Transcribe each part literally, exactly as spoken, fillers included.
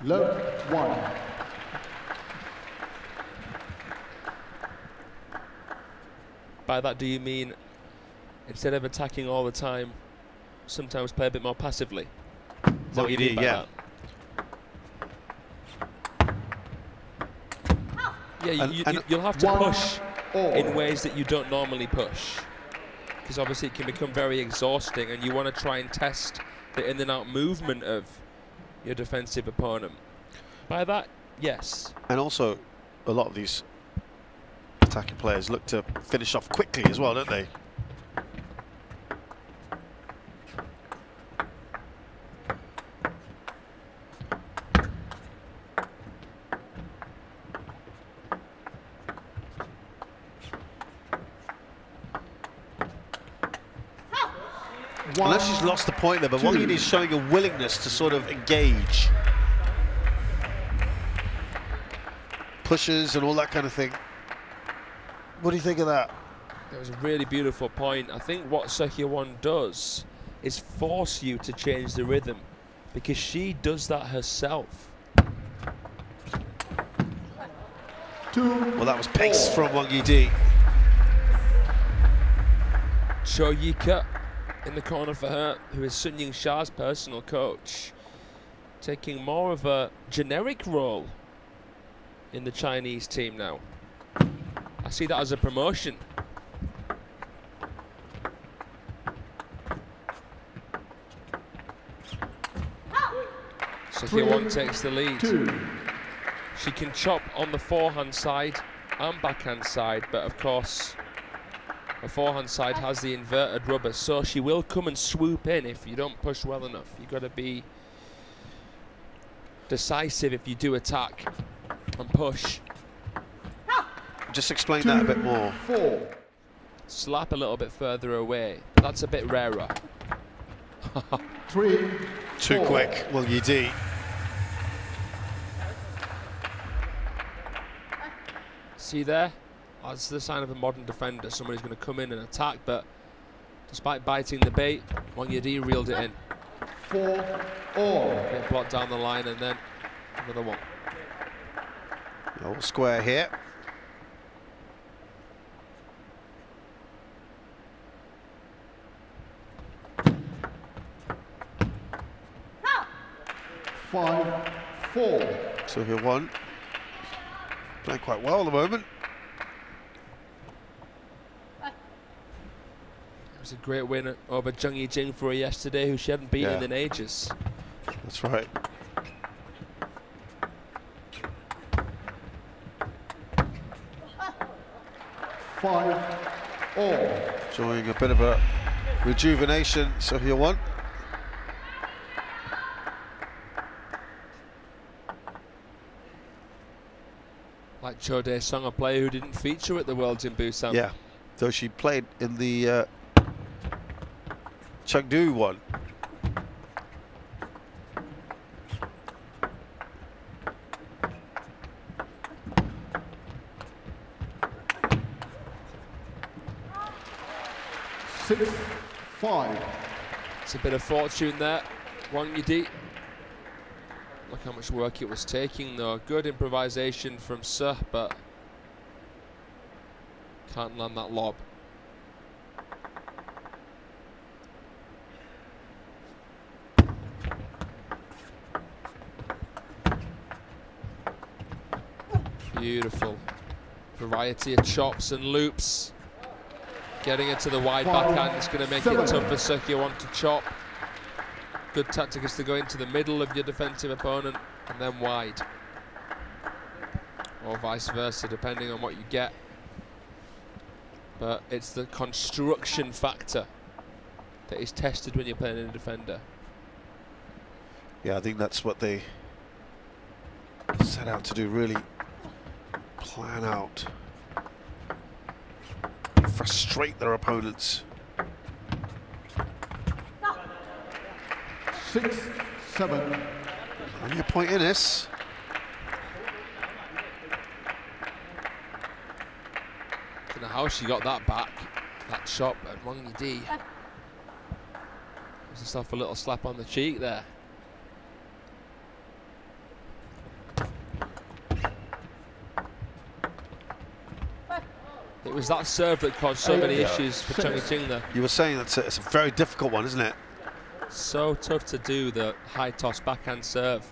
Love one. By that, do you mean instead of attacking all the time, sometimes play a bit more passively? Is that what you mean by yeah. that? Yeah, you, And, you, and you'll have to one push all. in ways that you don't normally push, because obviously it can become very exhausting, and you want to try and test the in and out movement of your defensive opponent. By that, yes. And also, a lot of these attacking players look to finish off quickly as well, don't they? One, Unless she's lost the point there, but two. Wang Yidi is showing a willingness to sort of engage. Pushes and all that kind of thing. What do you think of that? That was a really beautiful point. I think what Seo Hyewon does is force you to change the rhythm, because she does that herself. Two, Well, that was pace four. from Wang Yidi. Cho Yika in the corner for her, who is Sun Ying Sha's personal coach, taking more of a generic role in the Chinese team now. I see that as a promotion. So Hyewon takes the lead. Two. She can chop on the forehand side and backhand side, but of course the forehand side has the inverted rubber, so she will come and swoop in if you don't push well enough. You've got to be decisive if you do attack and push. Just explain that a bit more. Four. Slap a little bit further away, but that's a bit rarer. Three. Too four. quick, Wang Yidi. See there? That's the sign of a modern defender. Somebody's going to come in and attack, but despite biting the bait, Wang Yidi reeled it in. Four. All. Get blocked down the line, and then another one. All square here. Five. Four. So here one. Playing quite well at the moment. It was a great win over Zheng Yijing for her yesterday, who she hadn't beaten Yeah. in ages. That's right. Five. All. Showing a bit of a rejuvenation. So here one. Like Cho Dae-sung, a player who didn't feature at the Worlds in Busan. Yeah. Though she played in the uh, Chengdu one. Six. Five. It's a bit of fortune there. Wang Yidi. Look how much work it was taking, though. Good improvisation from Seo, but can't land that lob. Beautiful. Variety of chops and loops. Getting it to the wide backhand is going to make it tough for Seo Hyewon to chop. Good tactic is to go into the middle of your defensive opponent and then wide. Or vice versa, depending on what you get. But it's the construction factor that is tested when you're playing a defender. Yeah, I think that's what they set out to do, really plan out, frustrate their opponents. Six. Seven. Only a point in this. Don't know how she got that back, that shot at Wang Yidi. Gives herself a little slap on the cheek there. It was that serve that caused so many Yeah. issues for Chung Ying there. You were saying that's a, it's a very difficult one, isn't it? So tough to do, the high toss backhand serve.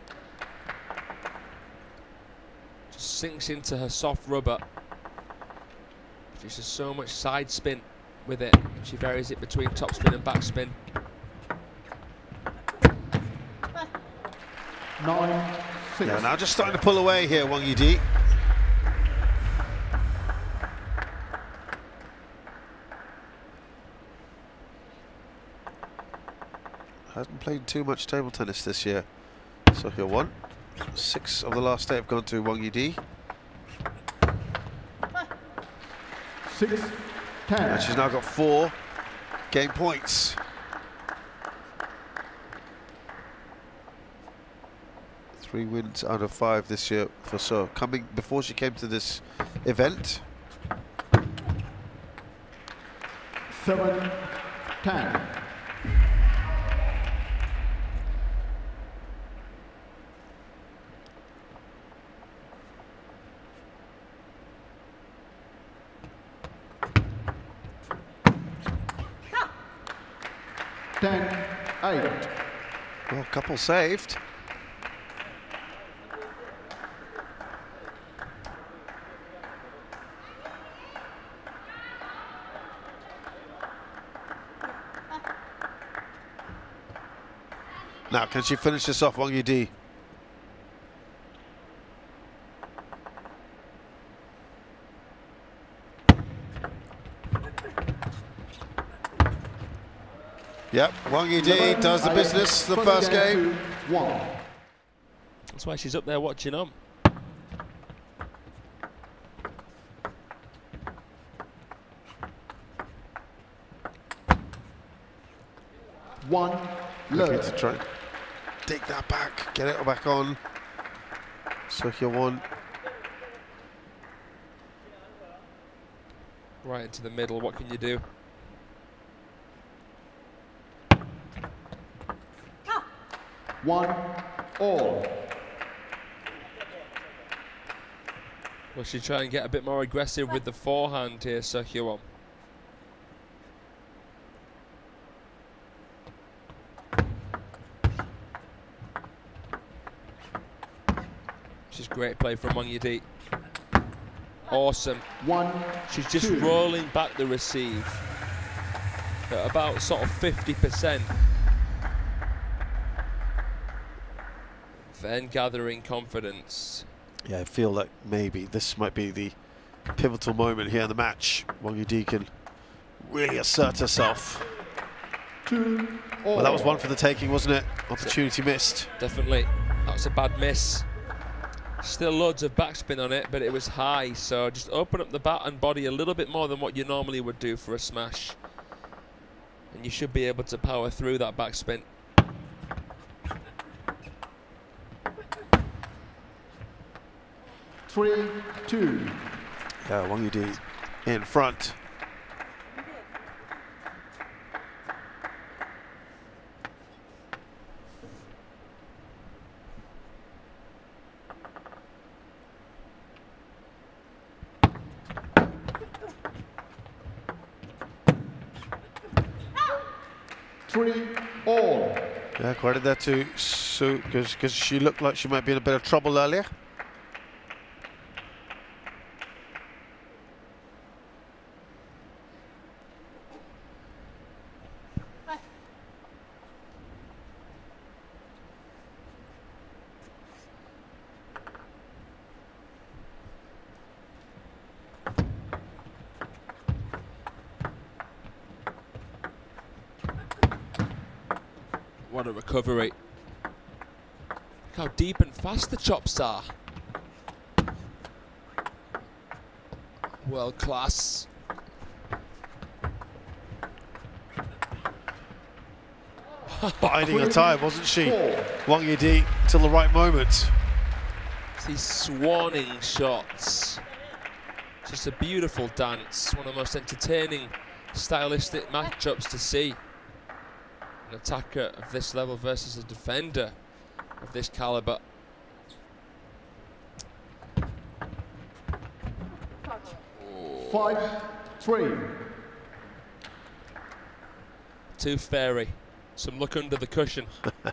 Just sinks into her soft rubber. She's just so much side spin with it. She varies it between top spin and back spin. Nine, six. Yeah, now just starting to pull away here, Wang Yidi. Hasn't played too much table tennis this year. So here one. Six of the last eight have gone to Wang Yidi. Six, ten. And she's now got four game points. Three wins out of five this year for So. Coming before she came to this event. Seven, ten. Ten, eight. Well, a couple saved. Now, can she finish this off, Wang Yidi? Yep, Wang Yidi does the business the first game. One. That's why she's up there watching on. One, Looking low. to try and dig that back, get it back on. So here one. Right into the middle, what can you do? One, all. Will she try and get a bit more aggressive with the forehand here, So Hyewon? She's great play from Wang Yidi. Awesome. One, She's just two. rolling back the receive at about sort of fifty percent. Then gathering confidence. Yeah, I feel like maybe this might be the pivotal moment here in the match. Wang Yidi can really assert herself. Two, all. Well, that was one for the taking, wasn't it? Opportunity missed. Definitely. That was a bad miss. Still loads of backspin on it, but it was high, so just open up the bat and body a little bit more than what you normally would do for a smash. And you should be able to power through that backspin. Three, two. Yeah, Wang Yidi in front. Three, all. Yeah, credit there to Sue, because she looked like she might be in a bit of trouble earlier. What a recovery. Look how deep and fast the chops are. World class. Biding her time, wasn't she? Four. Wang Yidi till the right moment. These swanning shots. Just a beautiful dance. One of the most entertaining stylistic matchups to see. An attacker of this level versus a defender of this caliber. Five, three. Tooth Fairy. Some luck under the cushion.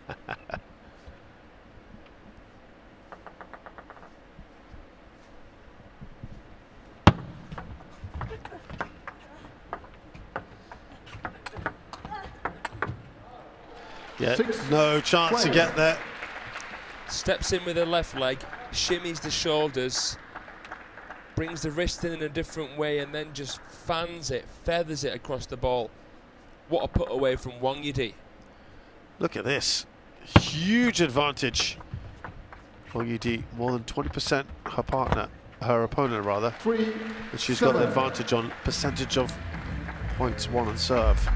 Yeah, Six, no chance to twelve. get there. Steps in with her left leg, shimmies the shoulders, brings the wrist in in a different way, and then just fans it, feathers it across the ball. What a put away from Wang Yidi. Look at this. Huge advantage. Wang Yidi, more than twenty percent her partner, her opponent rather. Three, And she's got the seven. advantage on percentage of points won and serve.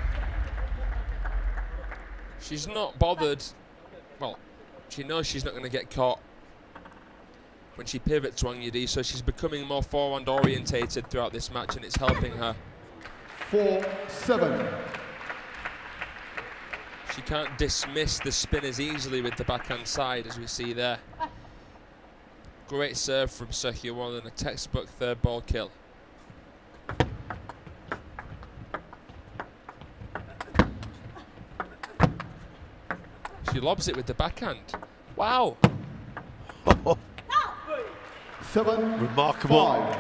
She's not bothered. Well, she knows she's not going to get caught when she pivots Wang Yidi, so she's becoming more forehand orientated throughout this match, and it's helping her. Four, seven. She can't dismiss the spin as easily with the backhand side as we see there. Great serve from Seo Hyun-won and a textbook third ball kill. She lobs it with the backhand. Wow! Seven, Remarkable. five.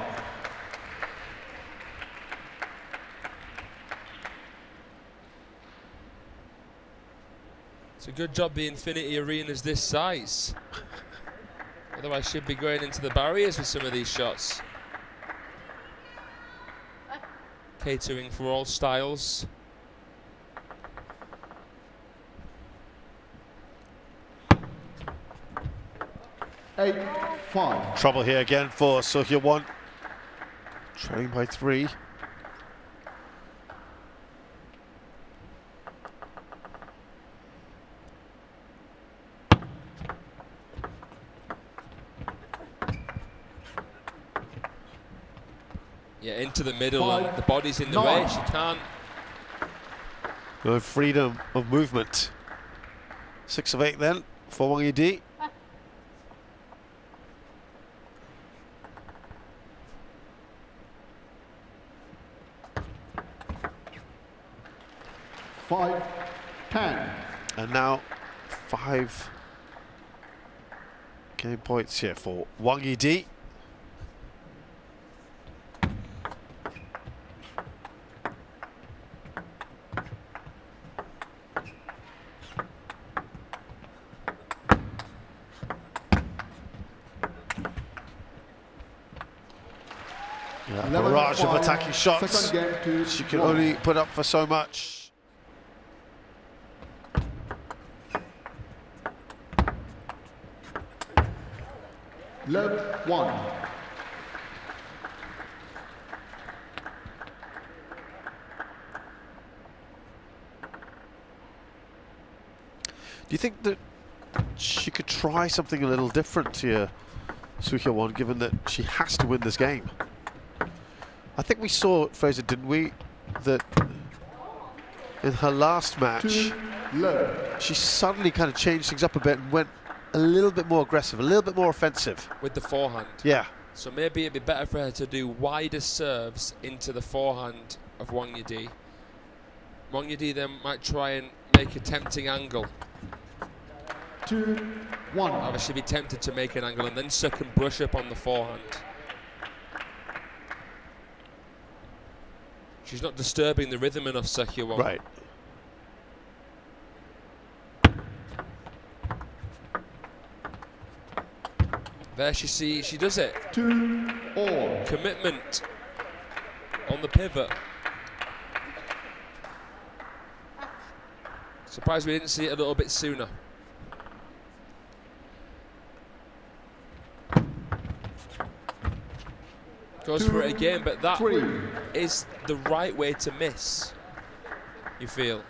It's a good job the Infinity Arena's this size. Otherwise she'd be going into the barriers with some of these shots. Catering for all styles. Eight, five. Trouble here again for Seo Hyun-won. Trailing by three. Yeah, into the middle, Five, and the body's in the nine. way. She can't. No freedom of movement. Six of eight then for Wang Yidi. Five, ten. And now five game points here for Wang Yidi. Yeah, eleven, barrage of five. attacking shots. Second game to She can one. only put up for so much. Eleven, one. Do you think that she could try something a little different here, Seo Hyun-won, given that she has to win this game? I think we saw, Fraser, didn't we, that in her last match, Two, eleven. she suddenly kind of changed things up a bit and went a little bit more aggressive, a little bit more offensive. With the forehand. Yeah. So maybe it'd be better for her to do wider serves into the forehand of Wang Yidi. Wang Yidi then might try and make a tempting angle. Two, one. Obviously be tempted to make an angle, and then Seo can brush up on the forehand. She's not disturbing the rhythm enough, Seo Hyun-won. Right. There she see she does it. Two, all. Commitment on the pivot. Surprised we didn't see it a little bit sooner. Goes Two, for it again, but that three. is the right way to miss, you feel.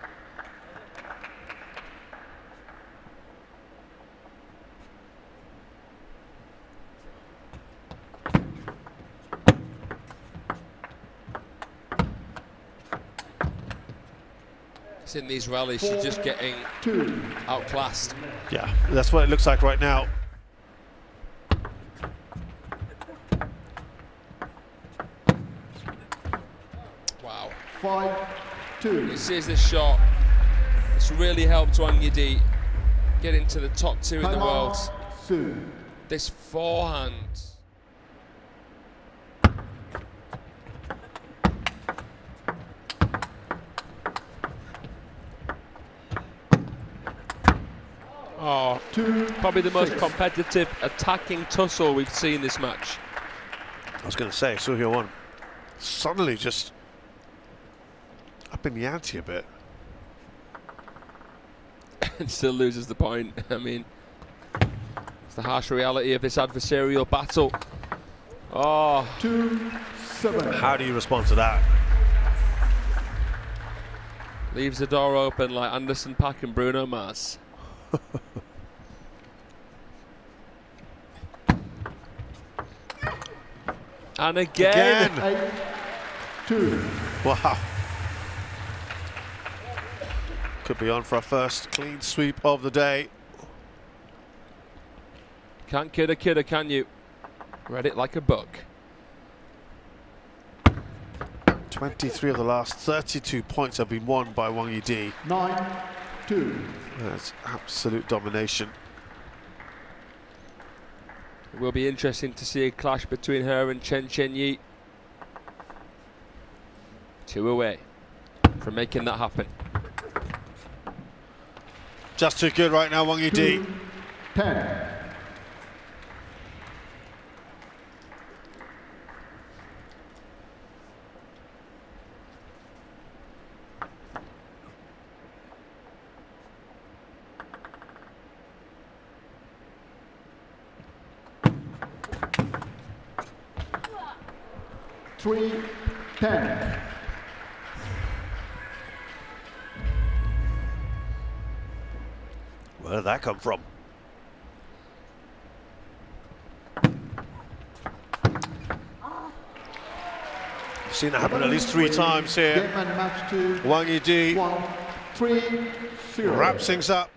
It's in these rallies, she's just getting Two. outclassed. Yeah, that's what it looks like right now. five, two. This is the shot. It's really helped Wang Yidi get into the top two in the Time world. out, Su. This forehand. Oh, Two, probably the most six. competitive attacking tussle we've seen this match. I was going to say, Soo Hyun-won suddenly just up in the ante a bit. And still loses the point. I mean, it's the harsh reality of this adversarial battle. Oh, Two, seven. How do you respond to that? leaves the door open like Anderson .Paak and Bruno Mars. And again. Again. Eight, two. Wow. Could be on for our first clean sweep of the day. Can't kid a kidder, can you? Read it like a book. twenty-three of the last thirty-two points have been won by Wang Yidi. Nine, two. That's absolute domination. It will be interesting to see a clash between her and Chen Chen-Yi. Two away from making that happen. Just too good right now, Wang Yidi. Two, ten. Three, ten. Where did that come from? I've seen that happen at least three times Game here. and match to Wang Yidi one, three, zero. wraps things up